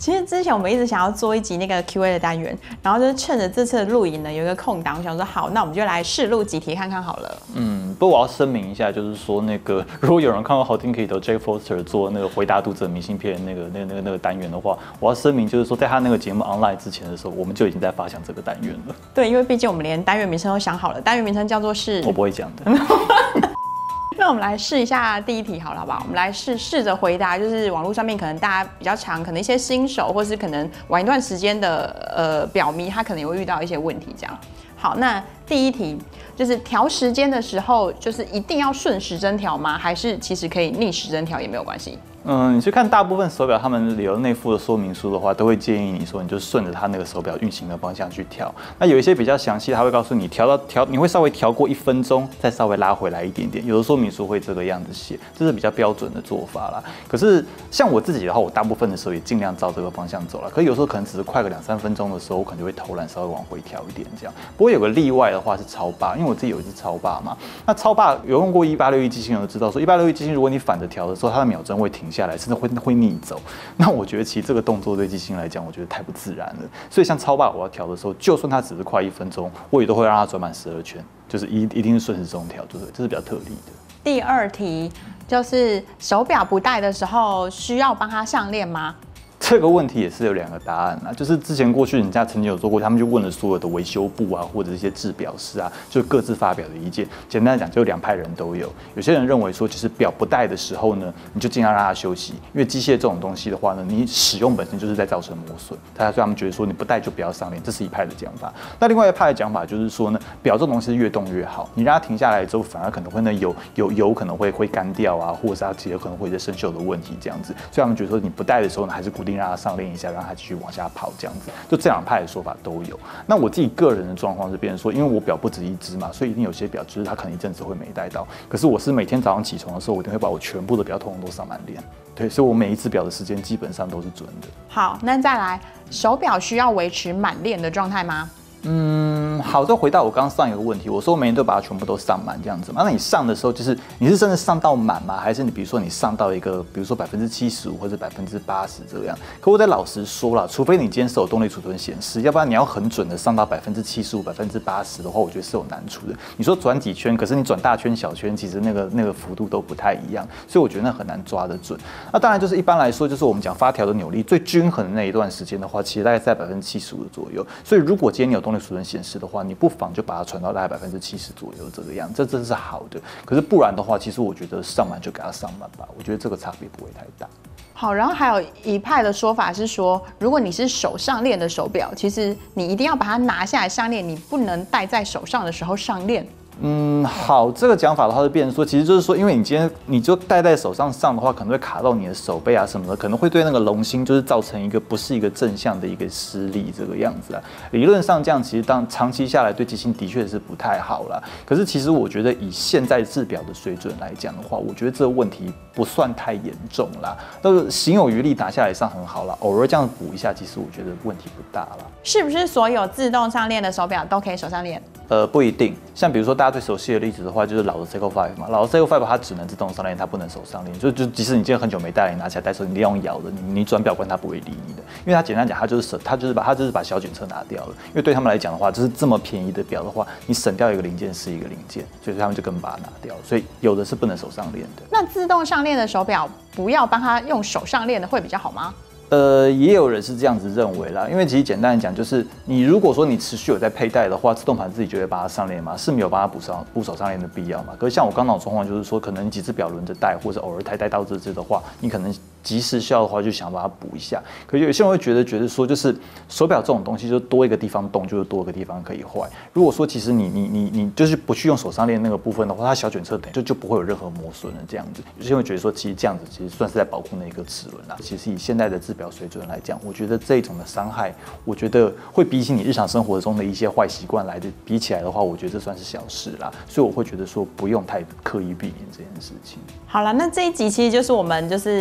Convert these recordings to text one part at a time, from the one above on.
其实之前我们一直想要做一集那个 Q&A 的单元，然后就是趁着这次的录影呢有一个空档，我想说好，那我们就来试录几题看看好了。 不过我要声明一下，就是说那个如果有人看过好听可以的 Jake Foster 做那个回答读者明信片那个单元的话，我要声明就是说，在他那个节目 online 之前的时候，我们就已经在发想这个单元了。 对，因为毕竟我们连单元名称都想好了，单元名称叫做是…… 我不会讲的。 那我们来试一下第一题好了，好不好？我们来试着回答，就是网络上面可能大家比较常，可能一些新手，或是可能玩一段时间的表迷，他可能也会遇到一些问题。这样，好，那第一题就是调时间的时候，就是一定要顺时针调吗？还是其实可以逆时针调也没有关系？ 你去看大部分手表，他们有内附的说明书的话，都会建议你说，你就顺着它那个手表运行的方向去调。那有一些比较详细，他会告诉你你会稍微调过1分钟，再稍微拉回来一点点。有的说明书会这个样子写，这是比较标准的做法啦。可是像我自己的话，我大部分的时候也尽量照这个方向走了。可是有时候可能只是快个2-3分钟的时候，我可能就会偷懒，稍微往回调一点这样。不过有个例外的话是超霸，因为我自己有一只超霸嘛。那超霸有用过1861机芯，有知道说1861机芯，如果你反着调的时候，它的秒针会停下来，甚至会逆走。那我觉得其实这个动作对机芯来讲，我觉得太不自然了。所以像超霸我要调的时候，就算它只是快1分钟，我也都会让它转满12圈，就是一定是顺时钟调，对，这是比较特例的。 第二题就是手表不戴的时候，需要帮它上链吗？ 这个问题也是有2个答案啊，就是之前过去人家曾经有做过，他们就问了所有的维修部啊，或者一些制表师啊，就各自发表的意见。简单来讲，就2派人都有。有些人认为说，其实表不戴的时候呢，你就尽量让它休息，因为机械这种东西的话呢，你使用本身就是在造成磨损。所以他们觉得说，你不戴就不要上链，这是一派的讲法。那另外一派的讲法就是说呢，表这种东西是越动越好，你让它停下来之后，反而可能会呢油可能会干掉啊，或者是它其实可能会有一些生锈的问题这样子。所以他们觉得说，你不戴的时候呢，还是固定让它上链一下，让它继续往下跑这样子。就这2派的说法都有。那我自己个人的状况是变成说，因为我表不止一只嘛，所以一定有些表就是它可能一阵子会没戴到。可是我是每天早上起床的时候，我一定会把我全部的表通通都上满链。对，所以我每一只表的时间基本上都是准的。 好，那再来，手表需要维持满链的状态吗？ 好，再回到我刚刚上一个问题，我说每天都把它全部都上满这样子嘛。那你上的时候，就是你是真的上到满吗？还是你比如说你上到一个，比如说75%或者80%这样？可我得老实说啦，除非你今天是有动力储存显示，要不然你要很准的上到75%、80%的话，我觉得是有难处的。你说转几圈，可是你转大圈、小圈，其实那个幅度都不太一样，所以我觉得那很难抓得准。那当然就是一般来说，就是我们讲发条的扭力最均衡的那一段时间的话，其实大概在75%的左右。所以如果今天你有动力储存显示的话，你不妨就把它传到大概70%左右这个样，这是好的。可是不然的话，其实我觉得上满就给它上满吧，我觉得这个差别不会太大。 好，然后还有一派的说法是说，如果你是手上链的手表，其实你一定要把它拿下来上链，你不能戴在手上的时候上链。 好，这个讲法的话就变成说，其实就是说，因为你今天你就戴在手上上的话，可能会卡到你的手背啊什么的，可能会对那个龙芯就是造成一个不是一个正向的一个施力这个样子啊。理论上这样其实当长期下来对机芯的确是不太好啦。可是其实我觉得以现在制表的水准来讲的话，我觉得这个问题不算太严重啦，但是行有余力拿下来上很好啦，偶尔这样补一下，其实我觉得问题不大啦。 是不是所有自动上链的手表都可以手上链？ 不一定，像比如说大家最熟悉的例子的话，就是老的 Seiko 5嘛，老的 Seiko 5它只能自动上链，它不能手上链，就即使你今天很久没戴了，你拿起来戴手，你利用摇的，你转表冠它不会理你的，因为它简单讲，它就是把小卷车拿掉了，因为对他们来讲的话，就是这么便宜的表的话，你省掉一个零件是一个零件，所以他们就根本把它拿掉了，所以有的是不能手上链的。 那自动上链的手表不要帮它用手上链的会比较好吗？ 也有人是这样子认为啦，因为其实简单的讲，就是你如果说你持续有在佩戴的话，自动盘自己就会把它上链嘛，是没有帮它补手上链的必要嘛。可是像我刚刚的状况，就是说可能你几只表轮着戴，或者偶尔戴到这只的话，你可能及时需要的话就想把它补一下。可是有些人会觉得说，就是手表这种东西，就多一个地方动，就是多一个地方可以坏。如果说其实你就是不去用手上链那个部分的话，它小卷车就不会有任何磨损了这样子。有些人会觉得说，其实这样子其实算是在保护那个齿轮啦。其实以现在的制表水准来讲，我觉得这种的伤害，我觉得会比起你日常生活中的一些坏习惯来的比起来的话，我觉得这算是小事啦。所以我会觉得说，不用太刻意避免这件事情。 好了，那这一集其实就是我们就是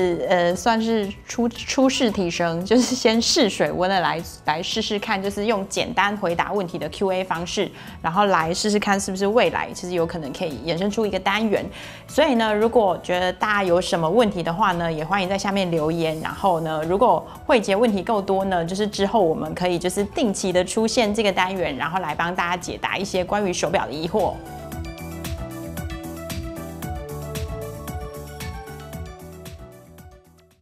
们算是初试提升，就是先试水温的来试试看，就是用简单回答问题的 Q&A 方式，然后来试试看是不是未来其实有可能可以衍生出一个单元。所以呢，如果觉得大家有什么问题的话呢，也欢迎在下面留言。然后呢，如果慧杰问题够多呢，就是之后我们可以就是定期的出现这个单元，然后来帮大家解答一些关于手表的疑惑。